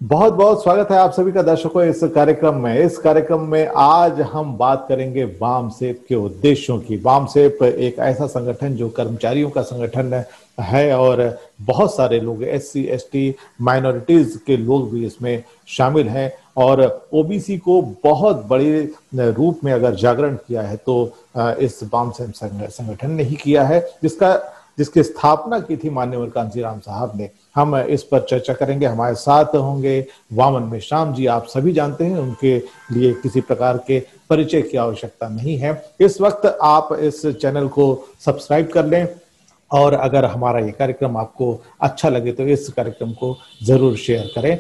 बहुत बहुत स्वागत है आप सभी का दर्शकों इस कार्यक्रम में। इस कार्यक्रम में आज हम बात करेंगे वामसेप के उद्देश्यों की। वामसेप एक ऐसा संगठन जो कर्मचारियों का संगठन है और बहुत सारे लोग एससी एसटी माइनॉरिटीज के लोग भी इसमें शामिल हैं और ओबीसी को बहुत बड़े रूप में अगर जागरण किया है तो इस वामसेप संगठन ने ही किया है, जिसकी स्थापना की थी माननीय कांशीराम साहब ने। हम इस पर चर्चा करेंगे। हमारे साथ होंगे वामन मेश्राम जी। आप सभी जानते हैं, उनके लिए किसी प्रकार के परिचय की आवश्यकता नहीं है। इस वक्त आप इस चैनल को सब्सक्राइब कर लें और अगर हमारा ये कार्यक्रम आपको अच्छा लगे तो इस कार्यक्रम को जरूर शेयर करें।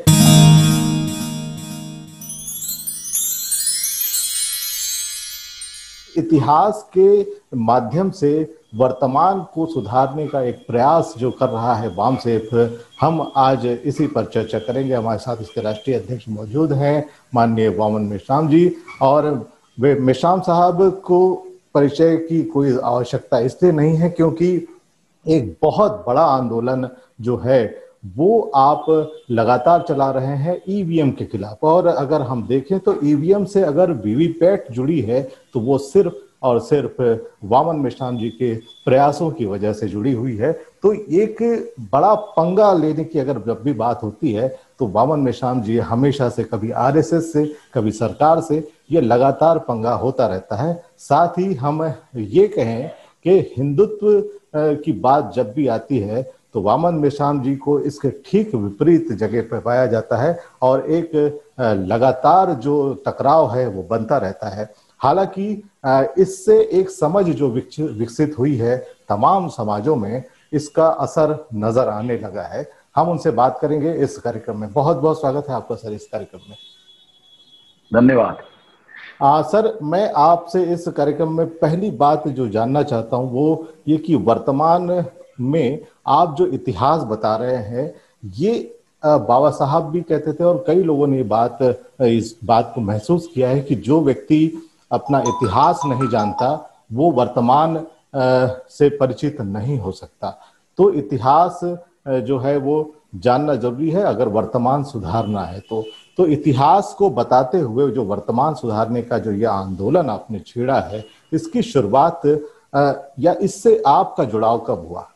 इतिहास के माध्यम से वर्तमान को सुधारने का एक प्रयास जो कर रहा है वामसेप, हम आज इसी पर चर्चा करेंगे। हमारे साथ इसके राष्ट्रीय अध्यक्ष मौजूद हैं माननीय वामन मेश्राम जी। और वे मेश्राम साहब को परिचय की कोई आवश्यकता इसलिए नहीं है क्योंकि एक बहुत बड़ा आंदोलन जो है वो आप लगातार चला रहे हैं ईवीएम के खिलाफ। और अगर हम देखें तो ईवीएम से अगर वीवीपैट जुड़ी है तो वो सिर्फ और सिर्फ वामन मेश्राम जी के प्रयासों की वजह से जुड़ी हुई है। तो एक बड़ा पंगा लेने की अगर जब भी बात होती है तो वामन मेश्राम जी हमेशा से, कभी आरएसएस से कभी सरकार से, ये लगातार पंगा होता रहता है। साथ ही हम ये कहें कि हिंदुत्व की बात जब भी आती है तो वामन मेश्राम जी को इसके ठीक विपरीत जगह पर पाया जाता है और एक लगातार जो टकराव है वो बनता रहता है। हालांकि इससे एक समझ जो विकसित हुई है तमाम समाजों में, इसका असर नजर आने लगा है। हम उनसे बात करेंगे इस कार्यक्रम में। बहुत बहुत स्वागत है आपका सर इस कार्यक्रम में। धन्यवाद। सर, मैं आपसे इस कार्यक्रम में पहली बात जो जानना चाहता हूं वो ये कि वर्तमान में आप जो इतिहास बता रहे हैं ये बाबा साहब भी कहते थे और कई लोगों ने इस बात को महसूस किया है कि जो व्यक्ति अपना इतिहास नहीं जानता वो वर्तमान से परिचित नहीं हो सकता। तो इतिहास जो है वो जानना जरूरी है अगर वर्तमान सुधारना है तो इतिहास को बताते हुए जो वर्तमान सुधारने का जो यह आंदोलन आपने छेड़ा है, इसकी शुरुआत या इससे आपका जुड़ाव कब हुआ?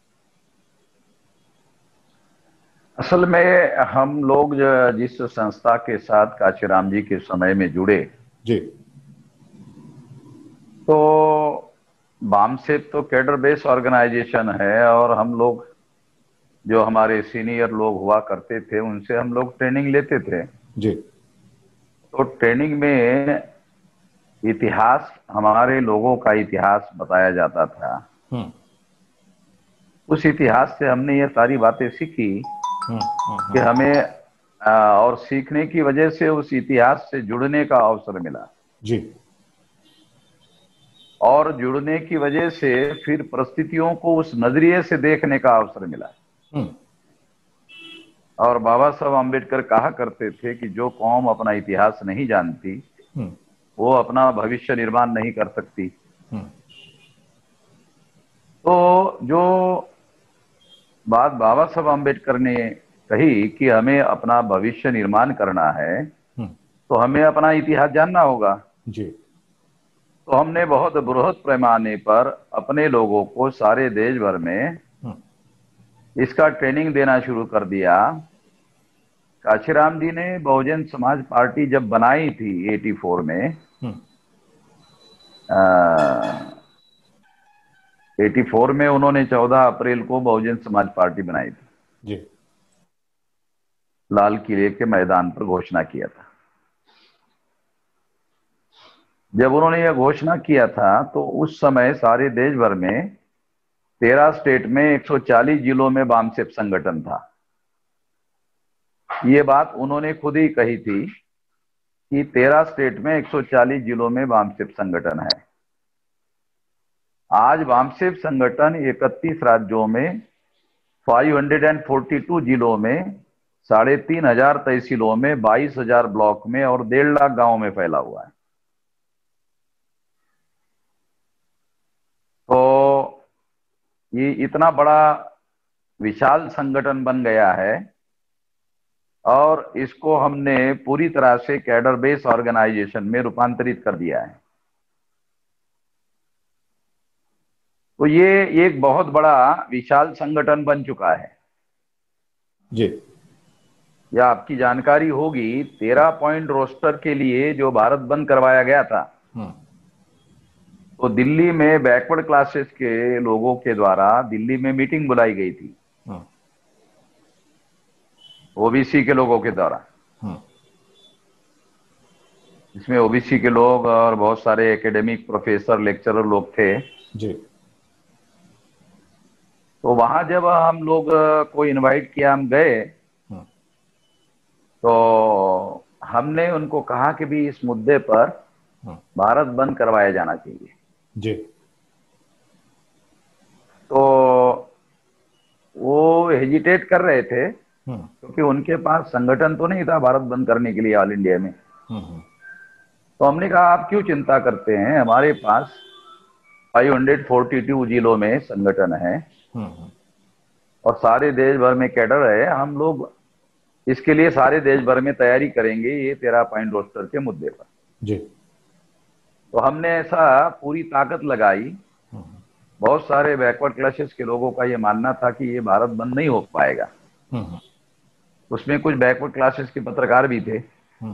असल में हम लोग जिस संस्था के साथ कांशीराम जी के समय में जुड़े जी। तो वामसेप तो कैडर बेस ऑर्गेनाइजेशन है और हम लोग जो हमारे सीनियर लोग हुआ करते थे उनसे हम लोग ट्रेनिंग लेते थे। जी। तो ट्रेनिंग में इतिहास, हमारे लोगों का इतिहास बताया जाता था। हम्म। उस इतिहास से हमने ये सारी बातें सीखी हम्म। कि हमें और सीखने की वजह से उस इतिहास से जुड़ने का अवसर मिला जी। और जुड़ने की वजह से फिर परिस्थितियों को उस नजरिए से देखने का अवसर मिला। हम्म। और बाबा साहब अम्बेडकर कहा करते थे कि जो कौम अपना इतिहास नहीं जानती हम्म। वो अपना भविष्य निर्माण नहीं कर सकती। हम्म। तो जो बात बाबा साहब अम्बेडकर ने कही कि हमें अपना भविष्य निर्माण करना है हम्म। तो हमें अपना इतिहास जानना होगा। जी। तो हमने बहुत बृहद पैमाने पर अपने लोगों को सारे देश भर में हम्म। इसका ट्रेनिंग देना शुरू कर दिया। कांशीराम जी ने बहुजन समाज पार्टी जब बनाई थी 84 में, हम्म। 84 में उन्होंने 14 अप्रैल को बहुजन समाज पार्टी बनाई थी। जी। लाल किले के मैदान पर घोषणा किया था। जब उन्होंने यह घोषणा किया था तो उस समय सारे देश भर में 13 स्टेट में 140 जिलों में वामसेप संगठन था। ये बात उन्होंने खुद ही कही थी कि 13 स्टेट में 140 जिलों में वामसेप संगठन है। आज वामसेप संगठन 31 राज्यों में 542 जिलों में 3,500 तहसीलों में 22,000 ब्लॉक में और 1.5 लाख गांवों में फैला हुआ है। तो ये इतना बड़ा विशाल संगठन बन गया है और इसको हमने पूरी तरह से कैडर बेस ऑर्गेनाइजेशन में रूपांतरित कर दिया है। तो ये एक बहुत बड़ा विशाल संगठन बन चुका है। जी। या आपकी जानकारी होगी, 13 पॉइंट रोस्टर के लिए जो भारत बंद करवाया गया था, तो दिल्ली में बैकवर्ड क्लासेस के लोगों के द्वारा दिल्ली में मीटिंग बुलाई गई थी, ओबीसी के लोगों के द्वारा, इसमें ओबीसी के लोग और बहुत सारे एकेडमिक प्रोफेसर लेक्चरर लोग थे जी। तो वहां जब हम लोग को इनवाइट किया, हम गए, तो हमने उनको कहा कि भी इस मुद्दे पर भारत बंद करवाया जाना चाहिए जी। तो वो हेजिटेट कर रहे थे क्योंकि उनके पास संगठन तो नहीं था भारत बंद करने के लिए ऑल इंडिया में। तो हमने कहा आप क्यों चिंता करते हैं, हमारे पास 542 जिलों में संगठन है और सारे देश भर में कैडर है, हम लोग इसके लिए सारे देश भर में तैयारी करेंगे ये 13 पॉइंट रोस्टर के मुद्दे पर। जी। तो हमने ऐसा पूरी ताकत लगाई। बहुत सारे बैकवर्ड क्लासेस के लोगों का ये मानना था कि ये भारत बंद नहीं हो पाएगा। उसमें कुछ बैकवर्ड क्लासेस के पत्रकार भी थे।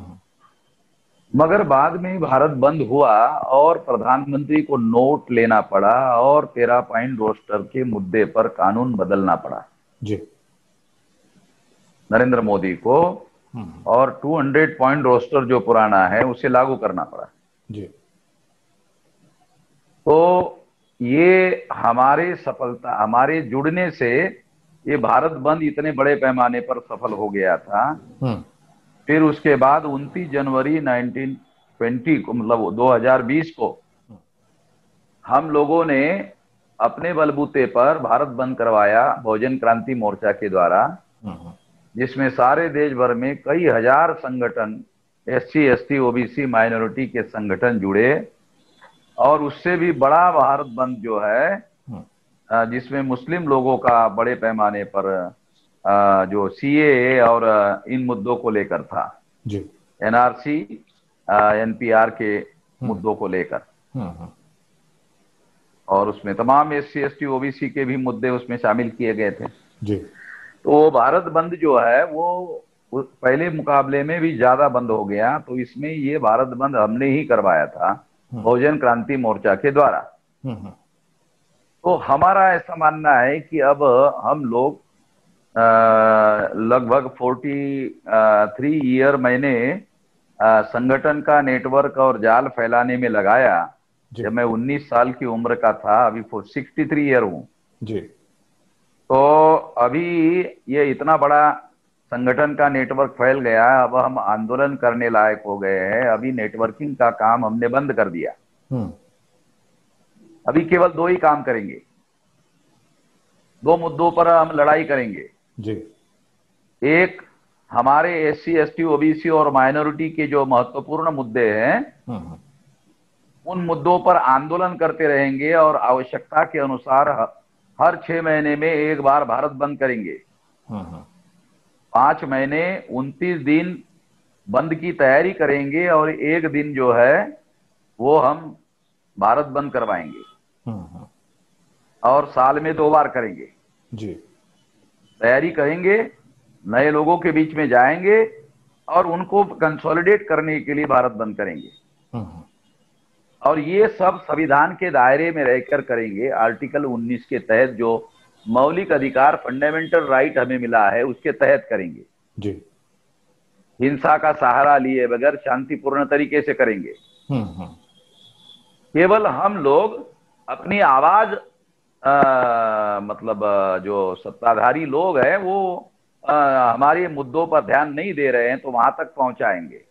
मगर बाद में भारत बंद हुआ और प्रधानमंत्री को नोट लेना पड़ा और 13 पॉइंट रोस्टर के मुद्दे पर कानून बदलना पड़ा जी। नरेंद्र मोदी को, और 200 पॉइंट रोस्टर जो पुराना है उसे लागू करना पड़ा जी। तो ये हमारे सफलता, हमारे जुड़ने से ये भारत बंद इतने बड़े पैमाने पर सफल हो गया था। फिर उसके बाद 29 जनवरी 1920 को, मतलब 2020 को, हम लोगों ने अपने बलबूते पर भारत बंद करवाया बहुजन क्रांति मोर्चा के द्वारा, जिसमें सारे देश भर में कई हजार संगठन, SC ST OBC माइनॉरिटी के संगठन जुड़े। और उससे भी बड़ा भारत बंद जो है जिसमें मुस्लिम लोगों का बड़े पैमाने पर जो CAA और इन मुद्दों को लेकर था जी। NRC NPR के मुद्दों को लेकर, और उसमें तमाम SC ST OBC के भी मुद्दे उसमें शामिल किए गए थे जी। तो भारत बंद जो है वो पहले मुकाबले में भी ज्यादा बंद हो गया। तो इसमें ये भारत बंद हमने ही करवाया था बहुजन क्रांति मोर्चा के द्वारा। तो हमारा ऐसा मानना है कि अब हम लोग लगभग 43 ईयर मैंने संगठन का नेटवर्क और जाल फैलाने में लगाया। जब मैं 19 साल की उम्र का था, अभी 63 ईयर हूँ जी। तो अभी ये इतना बड़ा संगठन का नेटवर्क फैल गया, अब हम आंदोलन करने लायक हो गए हैं। अभी नेटवर्किंग का काम हमने बंद कर दिया। अभी केवल 2 ही काम करेंगे, 2 मुद्दों पर हम लड़ाई करेंगे जी। एक, हमारे SC ST OBC और माइनॉरिटी के जो महत्वपूर्ण मुद्दे हैं उन मुद्दों पर आंदोलन करते रहेंगे और आवश्यकता के अनुसार हर 6 महीने में एक बार भारत बंद करेंगे। 5 महीने 29 दिन बंद की तैयारी करेंगे और एक दिन जो है वो हम भारत बंद करवाएंगे और साल में 2 बार करेंगे जी। तैयारी करेंगे, नए लोगों के बीच में जाएंगे और उनको कंसोलिडेट करने के लिए भारत बंद करेंगे। और ये सब संविधान के दायरे में रहकर करेंगे। आर्टिकल 19 के तहत जो मौलिक अधिकार, फंडामेंटल राइट हमें मिला है, उसके तहत करेंगे जी। हिंसा का सहारा लिए बगैर शांतिपूर्ण तरीके से करेंगे। केवल हम लोग अपनी आवाज मतलब जो सत्ताधारी लोग हैं वो हमारे मुद्दों पर ध्यान नहीं दे रहे हैं तो वहां तक पहुंचाएंगे।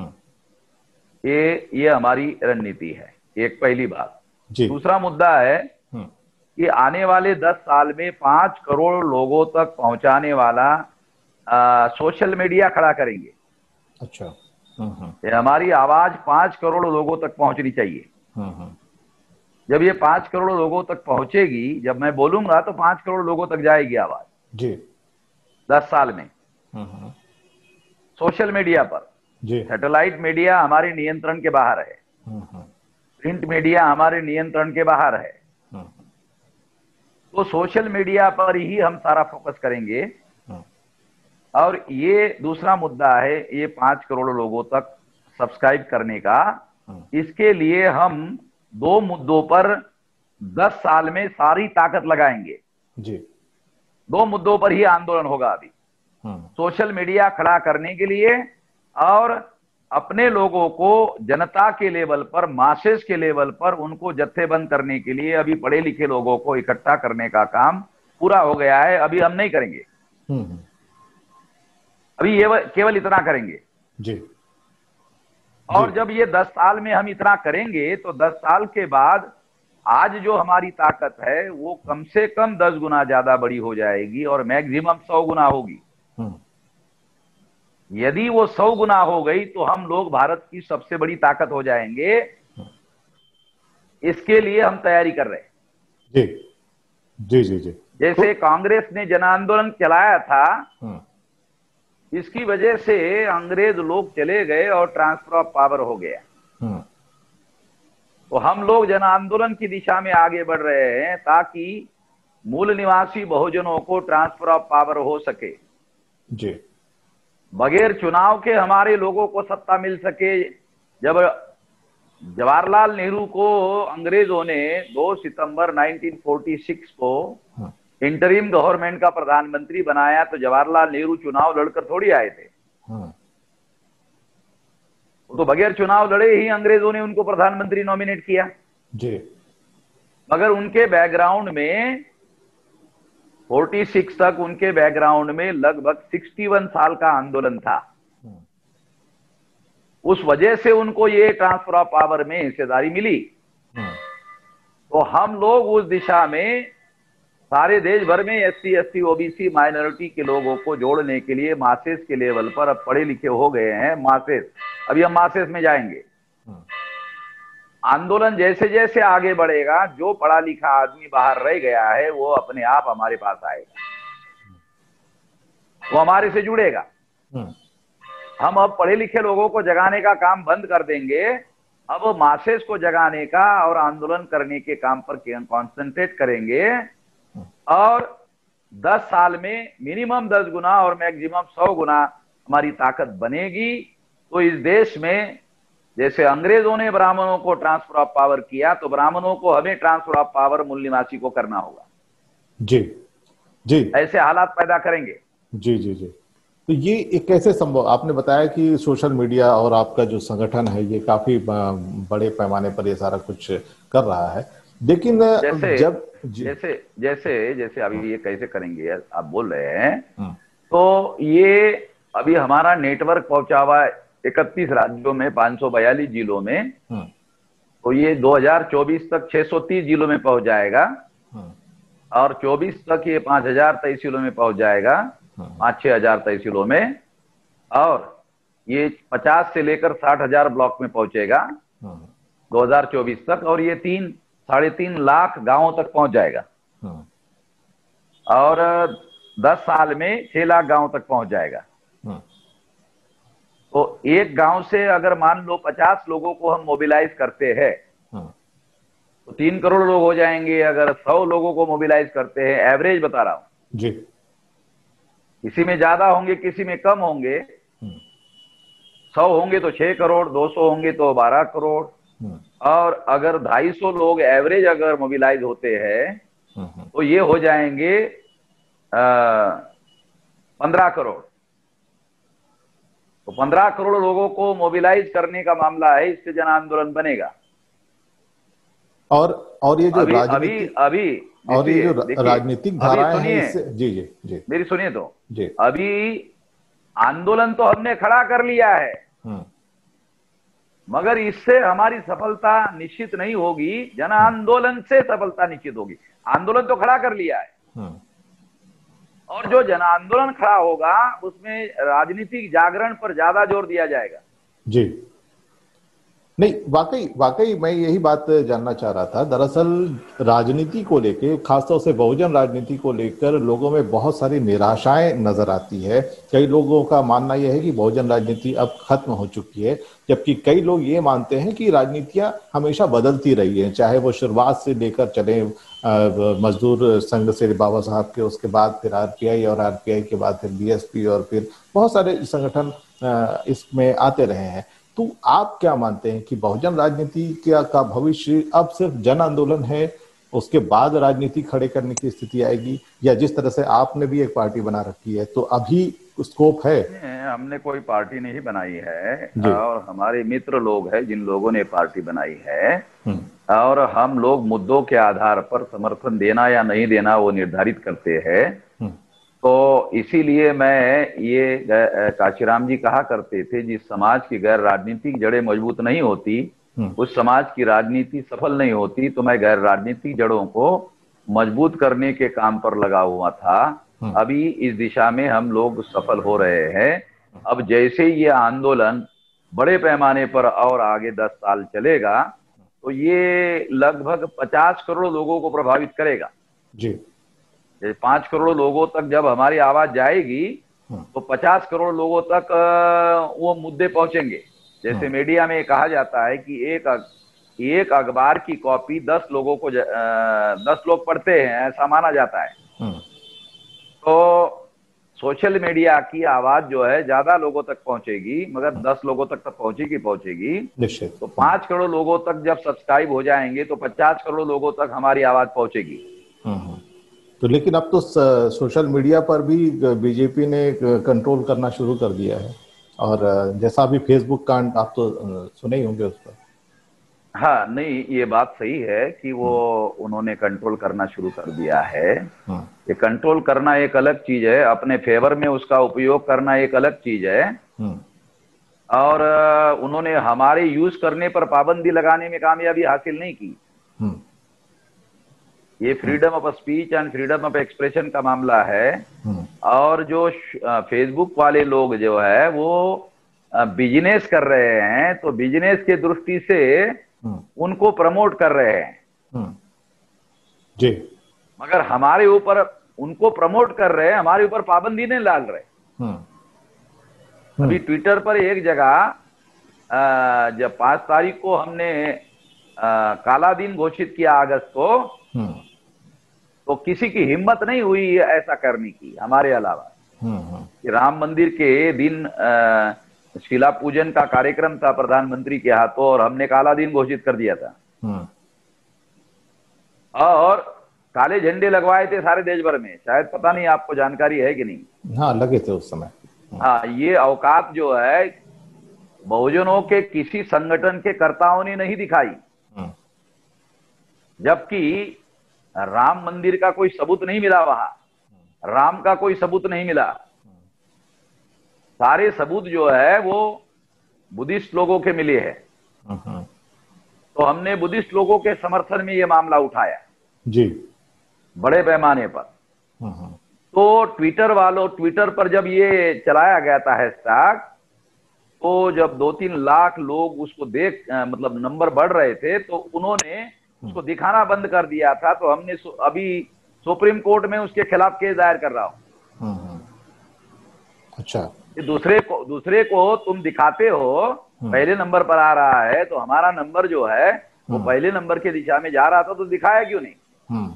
ये हमारी रणनीति है, एक पहली बात। दूसरा मुद्दा है कि आने वाले 10 साल में 5 करोड़ लोगों तक पहुंचाने वाला सोशल मीडिया खड़ा करेंगे। अच्छा। ये हमारी आवाज 5 करोड़ लोगों तक पहुंचनी चाहिए। जब ये 5 करोड़ लोगों तक पहुंचेगी, जब मैं बोलूंगा तो 5 करोड़ लोगों तक जाएगी आवाज जी 10 साल में। सोशल मीडिया पर। जी। सैटेलाइट मीडिया हमारे नियंत्रण के बाहर है, प्रिंट मीडिया हमारे नियंत्रण के बाहर है, तो सोशल मीडिया पर ही हम सारा फोकस करेंगे। और ये दूसरा मुद्दा है, ये 5 करोड़ लोगों तक सब्सक्राइब करने का। इसके लिए हम 2 मुद्दों पर 10 साल में सारी ताकत लगाएंगे जी। 2 मुद्दों पर ही आंदोलन होगा अभी। सोशल मीडिया खड़ा करने के लिए और अपने लोगों को जनता के लेवल पर, मासेस के लेवल पर उनको जत्थेबंद करने के लिए अभी पढ़े लिखे लोगों को इकट्ठा करने का काम पूरा हो गया है। अभी हम नहीं करेंगे, अभी ये केवल इतना करेंगे जी। और जब ये 10 साल में हम इतना करेंगे तो 10 साल के बाद आज जो हमारी ताकत है वो कम से कम 10 गुना ज्यादा बड़ी हो जाएगी और मैक्सिमम 100 गुना होगी। यदि वो 100 गुना हो गई तो हम लोग भारत की सबसे बड़ी ताकत हो जाएंगे। इसके लिए हम तैयारी कर रहे हैं। जी जी जी जी। जैसे कांग्रेस ने जन आंदोलन चलाया था, इसकी वजह से अंग्रेज लोग चले गए और ट्रांसफर ऑफ पावर हो गया। तो हम लोग जन आंदोलन की दिशा में आगे बढ़ रहे हैं ताकि मूल निवासी बहुजनों को ट्रांसफर ऑफ पावर हो सके जी। बगैर चुनाव के हमारे लोगों को सत्ता मिल सके। जब जवाहरलाल नेहरू को अंग्रेजों ने 2 सितंबर 1946 को इंटरिम गवर्नमेंट का प्रधानमंत्री बनाया तो जवाहरलाल नेहरू चुनाव लड़कर थोड़ी आए थे। तो बगैर चुनाव लड़े ही अंग्रेजों ने उनको प्रधानमंत्री नॉमिनेट किया जी। मगर उनके बैकग्राउंड में 46 तक उनके बैकग्राउंड में लगभग 61 साल का आंदोलन था। उस वजह से उनको ये ट्रांसफर ऑफ पावर में हिस्सेदारी मिली। तो हम लोग उस दिशा में सारे देश भर में SC ST OBC माइनॉरिटी के लोगों को जोड़ने के लिए मासेस के लेवल पर, अब पढ़े लिखे हो गए हैं मासेस, अभी हम मासेस में जाएंगे। आंदोलन जैसे जैसे आगे बढ़ेगा, जो पढ़ा लिखा आदमी बाहर रह गया है वो अपने आप हमारे पास आएगा, वो हमारे से जुड़ेगा। हम अब पढ़े लिखे लोगों को जगाने का काम बंद कर देंगे, अब मासेस को जगाने का और आंदोलन करने के काम पर कॉन्सेंट्रेट करेंगे और 10 साल में मिनिमम 10 गुना और मैक्सिमम 100 गुना हमारी ताकत बनेगी। तो इस देश में जैसे अंग्रेजों ने ब्राह्मणों को ट्रांसफर ऑफ पावर किया, तो ब्राह्मणों को हमें ट्रांसफर ऑफ पावर मूल निवासी को करना होगा। जी जी। ऐसे हालात पैदा करेंगे। जी जी जी। तो ये एक कैसे संभव, आपने बताया कि सोशल मीडिया और आपका जो संगठन है ये काफी बड़े पैमाने पर ये सारा कुछ कर रहा है, लेकिन जैसे अभी ये कैसे करेंगे आप बोल रहे हैं, तो ये अभी हमारा नेटवर्क पहुंचा हुआ है 31 राज्यों में 542 जिलों में, तो ये 2024 तक 630 जिलों में पहुंच जाएगा और 24 तक ये 5000 तहसीलों में पहुंच जाएगा, 5-6 हजार तहसीलों में, और ये 50 से लेकर 60,000 ब्लॉक में पहुंचेगा 2024 तक, और ये 3-3.5 लाख गांवों तक पहुंच जाएगा और 10 साल में 6 लाख गांवों तक पहुंच जाएगा। तो एक गांव से अगर मान लो 50 लोगों को हम मोबिलाइज करते हैं तो 3 करोड़ लोग हो जाएंगे। अगर 100 लोगों को मोबिलाइज करते हैं, एवरेज बता रहा हूं जी, किसी में ज्यादा होंगे किसी में कम होंगे, 100 होंगे तो 6 करोड़, 200 होंगे तो 12 करोड़, और अगर 250 लोग एवरेज अगर मोबिलाइज होते हैं तो ये हो जाएंगे 15 करोड़। तो 15 करोड़ लोगों को मोबिलाइज करने का मामला है, इससे जन आंदोलन बनेगा। और ये जो राजनीतिक धाराएं हैं इससे, जी जी जी मेरी सुनिए तो जी, अभी आंदोलन तो हमने खड़ा कर लिया है, मगर इससे हमारी सफलता निश्चित नहीं होगी, जन आंदोलन से सफलता निश्चित होगी। आंदोलन तो खड़ा कर लिया है और जो जन आंदोलन खड़ा होगा उसमें राजनीतिक जागरण पर ज्यादा जोर दिया जाएगा। जी नहीं, वाकई वाकई मैं यही बात जानना चाह रहा था। दरअसल राजनीति को लेके, खासतौर से बहुजन राजनीति को लेकर लोगों में बहुत सारी निराशाएं नजर आती है। कई लोगों का मानना यह है कि बहुजन राजनीति अब खत्म हो चुकी है, जबकि कई लोग ये मानते हैं कि राजनीतियां हमेशा बदलती रही हैं, चाहे वो शुरुआत से लेकर चले मजदूर संघ से बाबा साहब के, उसके बाद फिर आरपीआई, और आरपीआई के बाद फिर बीएसपी, और फिर बहुत सारे संगठन इसमें आते रहे हैं। तो आप क्या मानते हैं कि बहुजन राजनीति का भविष्य अब सिर्फ जन आंदोलन है, उसके बाद राजनीति खड़े करने की स्थिति आएगी, या जिस तरह से आपने भी एक पार्टी बना रखी है तो अभी स्कोप है? हमने कोई पार्टी नहीं बनाई है, जी। और हमारे मित्र लोग हैं जिन लोगों ने पार्टी बनाई है, और हम लोग मुद्दों के आधार पर समर्थन देना या नहीं देना वो निर्धारित करते हैं। तो इसीलिए मैं ये काशीराम जी कहा करते थे, जिस समाज की गैर राजनीतिक जड़ें मजबूत नहीं होती उस समाज की राजनीति सफल नहीं होती। तो मैं गैर राजनीतिक जड़ों को मजबूत करने के काम पर लगा हुआ था। अभी इस दिशा में हम लोग सफल हो रहे हैं। अब जैसे ये आंदोलन बड़े पैमाने पर और आगे 10 साल चलेगा तो ये लगभग 50 करोड़ लोगों को प्रभावित करेगा जी। 5 करोड़ लोगों तक जब हमारी आवाज जाएगी तो 50 करोड़ लोगों तक वो मुद्दे पहुंचेंगे। जैसे मीडिया में कहा जाता है कि एक अखबार की कॉपी 10 लोगों को 10 लोग पढ़ते हैं, ऐसा माना जाता है। तो सोशल मीडिया की आवाज जो है ज्यादा लोगों तक पहुंचेगी, मगर 10 लोगों तक पहुंचेगी निश्चित। तो 5 करोड़ लोगों तक जब सब्सक्राइब हो जाएंगे तो 50 करोड़ लोगों तक हमारी आवाज पहुंचेगी। तो लेकिन अब तो सोशल मीडिया पर भी बीजेपी ने कंट्रोल करना शुरू कर दिया है, और जैसा अभी फेसबुक कांड आप तो सुने ही होंगे उस पर। हाँ, नहीं, ये बात सही है कि वो उन्होंने कंट्रोल करना शुरू कर दिया है। ये कंट्रोल करना एक अलग चीज है, अपने फेवर में उसका उपयोग करना एक अलग चीज है। और उन्होंने हमारे यूज करने पर पाबंदी लगाने में कामयाबी हासिल नहीं की। ये freedom of speech and freedom of expression का मामला है। और जो फेसबुक वाले लोग जो है वो बिजनेस कर रहे हैं, तो बिजनेस के दृष्टि से उनको प्रमोट कर रहे हैं जी। मगर हमारे ऊपर उनको प्रमोट कर रहे हैं, हमारे ऊपर पाबंदी नहीं डाल रहे। अभी ट्विटर पर एक जगह जब 5 तारीख को हमने काला दिन घोषित किया अगस्त को, तो किसी की हिम्मत नहीं हुई ऐसा करने की हमारे अलावा। कि राम मंदिर के दिन शिला पूजन का कार्यक्रम था प्रधानमंत्री के हाथों, और हमने काला दिन घोषित कर दिया था। और काले झंडे लगवाए थे सारे देश भर में, शायद पता नहीं आपको जानकारी है कि नहीं। हाँ, लगे थे उस समय। हाँ, ये औकात जो है बहुजनों के किसी संगठन के कर्ताओं ने नहीं दिखाई। जबकि राम मंदिर का कोई सबूत नहीं मिला, वहां राम का कोई सबूत नहीं मिला। सारे सबूत जो है वो बुद्धिस्ट लोगों के मिले हैं। तो हमने बुद्धिस्ट लोगों के समर्थन में ये मामला उठाया जी, बड़े पैमाने पर। तो ट्विटर पर जब ये चलाया गया था हैशटैग, तो जब 2-3 लाख लोग उसको मतलब नंबर बढ़ रहे थे, तो उन्होंने उसको दिखाना बंद कर दिया था। तो हमने अभी सुप्रीम कोर्ट में उसके खिलाफ केस दायर कर रहा हूं। अच्छा। दूसरे को तुम दिखाते हो, पहले नंबर पर आ रहा है, तो हमारा नंबर जो है वो पहले नंबर की दिशा में जा रहा था, तो दिखाया क्यों नहीं?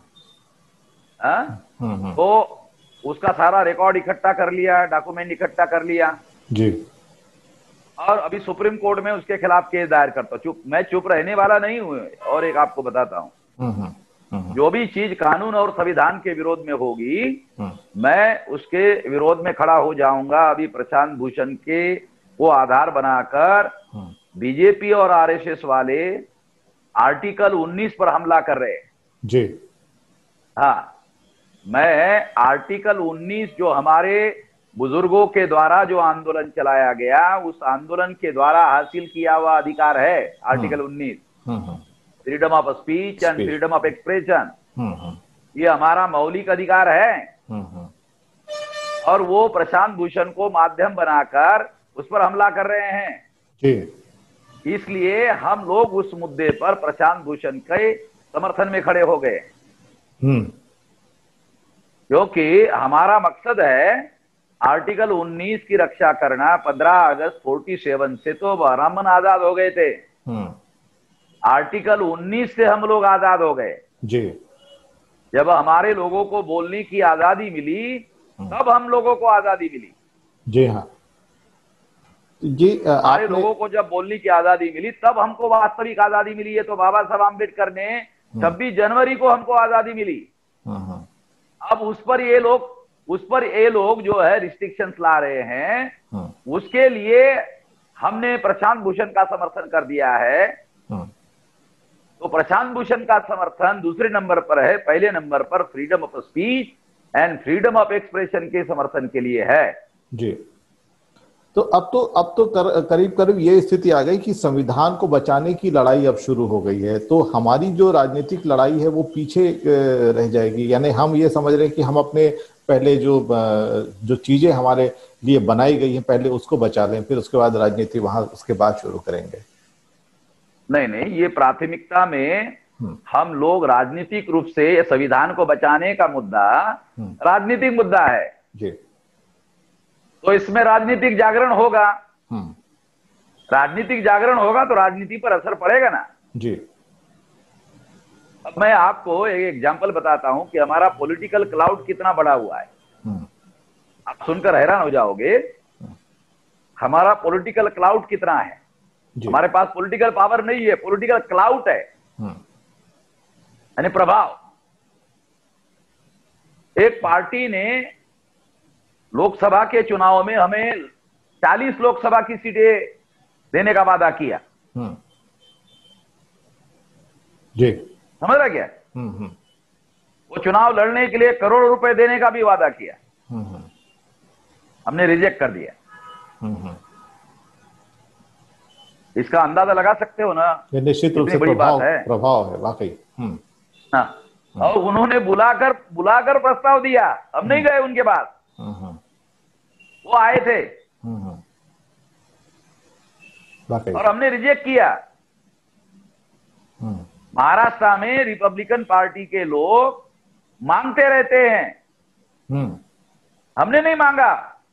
तो उसका सारा रिकॉर्ड इकट्ठा कर लिया, डॉक्यूमेंट इकट्ठा कर लिया जी, और अभी सुप्रीम कोर्ट में उसके खिलाफ केस दायर करता। मैं चुप रहने वाला नहीं हूं। और एक आपको बताता हूं, जो भी चीज कानून और संविधान के विरोध में होगी, मैं उसके विरोध में खड़ा हो जाऊंगा। अभी प्रशांत भूषण के वो आधार बनाकर बीजेपी और आरएसएस वाले आर्टिकल 19 पर हमला कर रहे हैं जी। हाँ, मैं आर्टिकल 19 जो हमारे बुजुर्गों के द्वारा जो आंदोलन चलाया गया, उस आंदोलन के द्वारा हासिल किया हुआ अधिकार है article 19, freedom of speech and freedom of expression. ये हमारा मौलिक अधिकार है। और वो प्रशांत भूषण को माध्यम बनाकर उस पर हमला कर रहे हैं। इसलिए हम लोग उस मुद्दे पर प्रशांत भूषण के समर्थन में खड़े हो गए, क्योंकि हमारा मकसद है आर्टिकल 19 की रक्षा करना। 15 अगस्त 47 से तो ब्राह्मण आजाद हो गए थे, आर्टिकल 19 से हम लोग आजाद हो गए जी। जब हमारे लोगों को बोलने की आजादी मिली तब हम लोगों को आजादी मिली। जी हाँ जी, हमारे लोगों को जब बोलने की आजादी मिली तब हमको वास्तविक आजादी मिली है। तो बाबा साहब आम्बेडकर ने 26 जनवरी को हमको आजादी मिली। अब उस पर ये लोग जो है रिस्ट्रिक्शंस ला रहे हैं, उसके लिए हमने प्रशांत भूषण का समर्थन कर दिया है। तो प्रशांत भूषण का समर्थन दूसरे नंबर पर है, पहले नंबर पर freedom of speech and freedom of expression के समर्थन के लिए है जी। तो अब तो करीब करीब ये स्थिति आ गई कि संविधान को बचाने की लड़ाई अब शुरू हो गई है। तो हमारी जो राजनीतिक लड़ाई है वो पीछे रह जाएगी, यानी हम ये समझ रहे हैं कि हम अपने पहले जो चीजें हमारे लिए बनाई गई हैं पहले उसको बचा लें, फिर उसके बाद राजनीति वहां उसके बाद शुरू करेंगे। नहीं, ये प्राथमिकता में हम लोग राजनीतिक रूप से संविधान को बचाने का मुद्दा राजनीतिक मुद्दा है जी। तो इसमें राजनीतिक जागरण होगा, राजनीतिक जागरण होगा तो राजनीति पर असर पड़ेगा ना जी। अब मैं आपको एक एग्जांपल बताता हूं कि हमारा पॉलिटिकल क्लाउड कितना बड़ा हुआ है। आप सुनकर हैरान हो जाओगे हमारा पॉलिटिकल क्लाउड कितना है। हमारे पास पॉलिटिकल पावर नहीं है, पॉलिटिकल क्लाउड है, यानी प्रभाव। एक पार्टी ने लोकसभा के चुनाव में हमें 40 लोकसभा की सीटें देने का वादा किया जी, समझ रहा क्या? वो चुनाव लड़ने के लिए करोड़ों रुपए देने का भी वादा किया, हमने रिजेक्ट कर दिया। इसका अंदाजा लगा सकते हो ना, निश्चित रूप से प्रभाव है वाकई। हाँ, और उन्होंने बुलाकर प्रस्ताव दिया, हम नहीं गए उनके पास, वो आए थे और हमने रिजेक्ट किया। महाराष्ट्र में रिपब्लिकन पार्टी के लोग मांगते रहते हैं, हमने नहीं मांगा।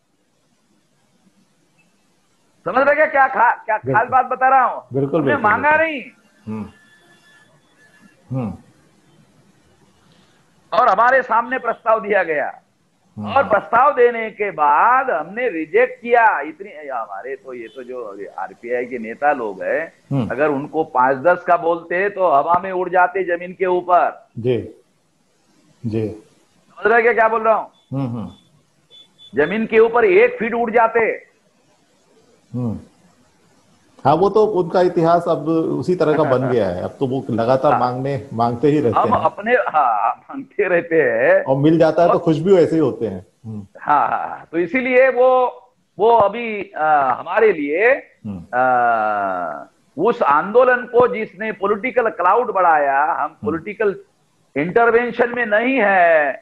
समझ रहे क्या खास बात बता रहा हूं? बिल्कुल, हमने मांगा नहीं। और हमारे सामने प्रस्ताव दिया गया और प्रस्ताव देने के बाद हमने रिजेक्ट किया। इतनी हमारे तो ये तो जो आरपीआई के नेता लोग हैं, अगर उनको 5-10 का बोलते तो हवा में उड़ जाते जमीन के ऊपर। जी जी, समझ रहे क्या बोल रहा हूं? जमीन के ऊपर 1 फीट उड़ जाते। हाँ, वो तो उनका इतिहास अब उसी तरह का बन गया है। अब तो वो लगातार मांगते ही रहते हैं। हम अपने मांगते रहते हैं और मिल जाता है तो खुश भी वैसे ही होते हैं। हाँ, तो इसीलिए वो अभी हमारे लिए उस आंदोलन को जिसने पॉलिटिकल क्लाउड बढ़ाया, हम पॉलिटिकल इंटरवेंशन में नहीं है,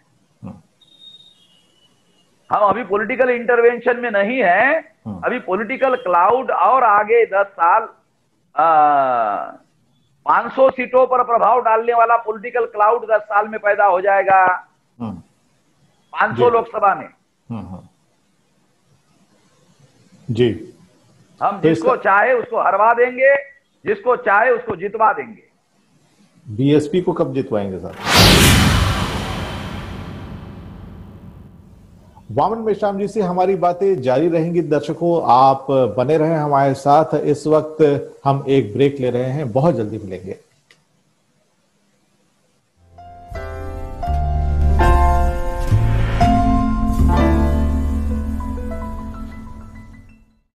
हम अभी पॉलिटिकल इंटरवेंशन में नहीं है, अभी पॉलिटिकल क्लाउड और आगे 10 साल 500 सीटों पर प्रभाव डालने वाला पॉलिटिकल क्लाउड 10 साल में पैदा हो जाएगा। 500 लोकसभा में जी। हम जिसको चाहे उसको हरवा देंगे, जिसको चाहे उसको जितवा देंगे। बीएसपी को कब जितवाएंगे सर? वामन मेश्राम जी से हमारी बातें जारी रहेंगी। दर्शकों, आप बने रहें हमारे साथ। इस वक्त हम एक ब्रेक ले रहे हैं, बहुत जल्दी मिलेंगे।